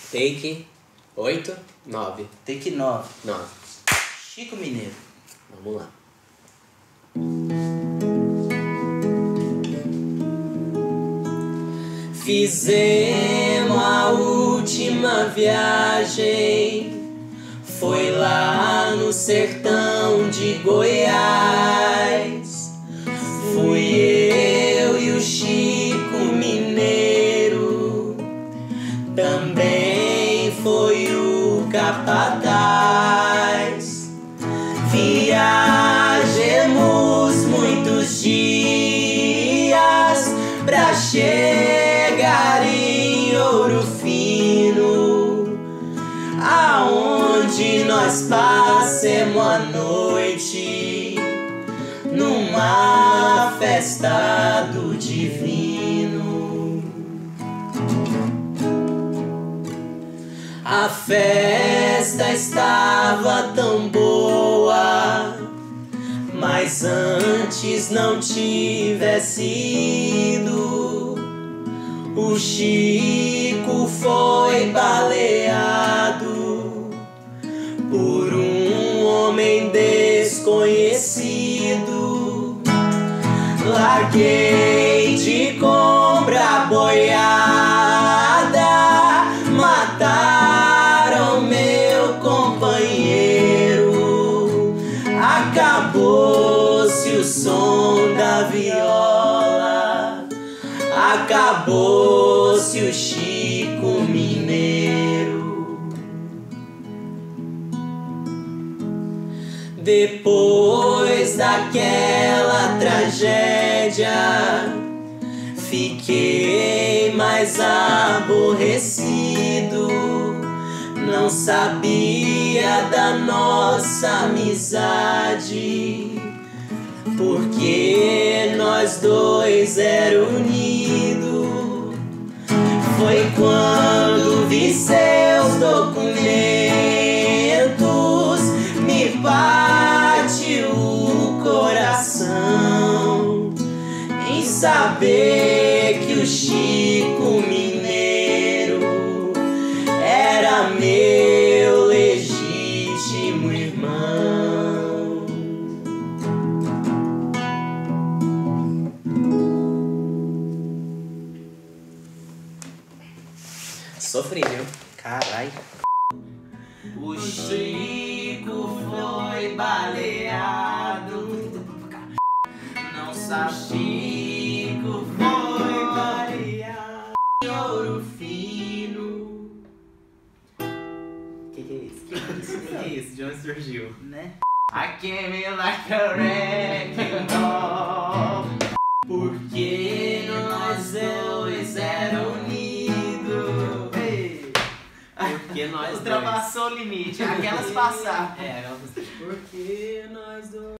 Take 8, 9. Take 9. 9. Chico Mineiro. Vamos lá. Fizemos a última viagem, foi lá no sertão de Goiás. Fui eu e o Chico Mineiro, também foi o Capataz. Viajemos muitos dias pra chegar em Ouro Fino, aonde nós passemos a noite numa festa do divino. A festa estava tão boa, mas antes não tivesse ido, o Chico foi baleado por um homem desconhecido. Larguei de cobra boiada, mataram meu companheiro. Acabou-se o som da viola, acabou-se o Chico Mineiro. Depois daquela tragédia, fiquei mais aborrecido. Não sabia da nossa amizade, porque nós dois era unido. Foi quando vi seus documentos, me bate o coração em saber que o Chico Mineiro era meu legítimo irmão. Sofri, viu? Carai. O Chico foi baleado. Não sabe. Chico foi baleado em Ouro Fino. Que é isso? Que é isso? De onde surgiu? Né? I came in like a wrecking ball, porque nós dois era unido. Ei. Porque nós Ultrapassou o limite. Aquelas passaram. Porque nós dois